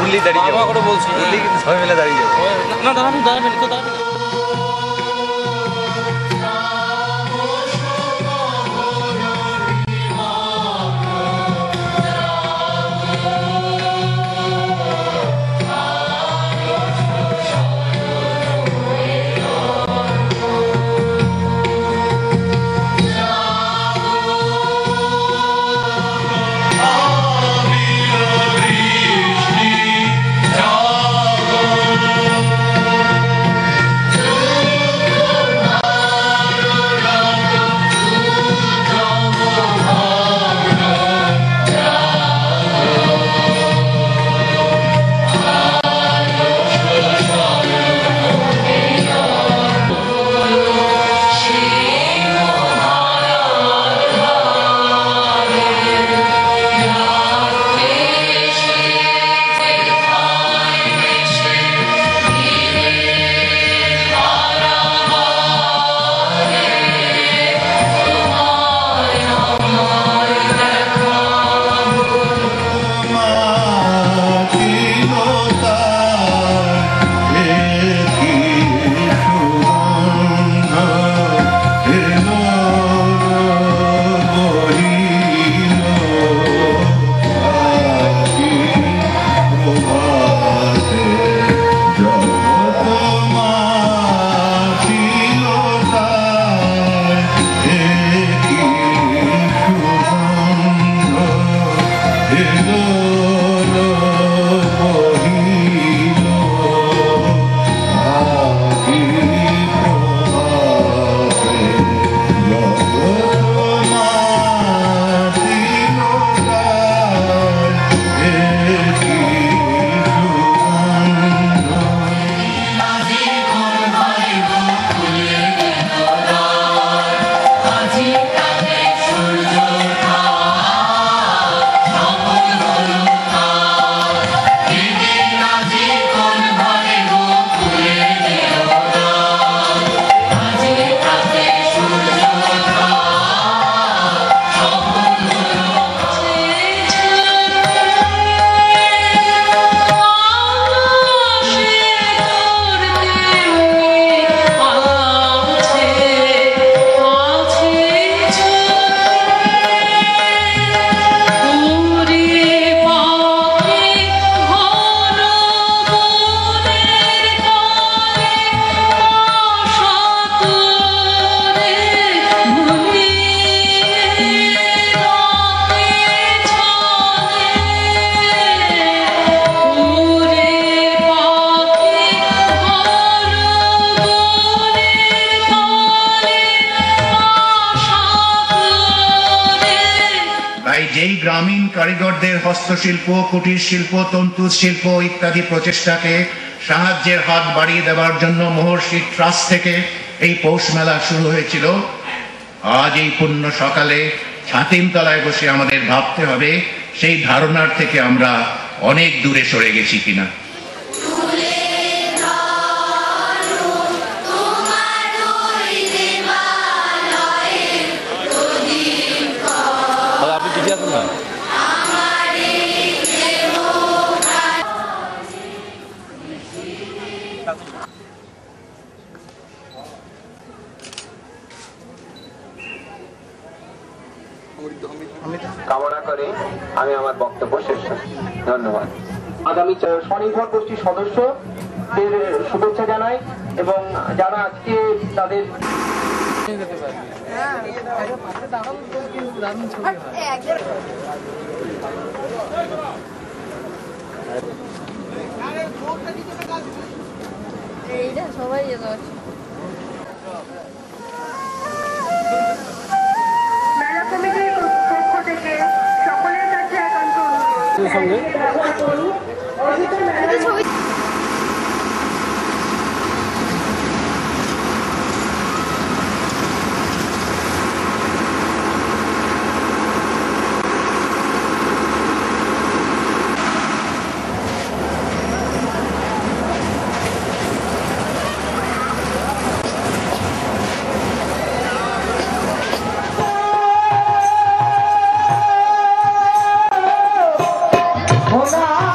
উঠলেই দাঁড়িয়ে যাবো, আমাকে বলছি উঠলেই কিন্তু সবাই মিলে দাঁড়িয়ে যাবো। না দাঁড়াবেন দাঁড়াবেন তো দাঁড়াবেন। যেই গ্রামীণ কারিগরদের হস্তশিল্প, কুটির শিল্প, তন্তু শিল্প ইত্যাদি প্রচেষ্টাকে সাহায্যের হাত বাড়িয়ে দেওয়ার জন্য মহর্ষি ট্রাস্ট থেকে এই পৌষ মেলা শুরু হয়েছিল। আজ এই পুণ্য সকালে ছাতিমতলায় বসে আমাদের ভাবতে হবে সেই ধারণার থেকে আমরা অনেক দূরে সরে গেছি কিনা। কামনা করে আমি আমার বক্তব্য শেষ করছি। ধন্যবাদ। আগামী স্বনির্ভর গোষ্ঠীর সদস্যদের শুভেচ্ছা জানাই এবং যারা আজকে তাদের সবাই মেলা কমিটির পক্ষ থেকে সকলের কাছে একান্ত অনুরোধ। Hola.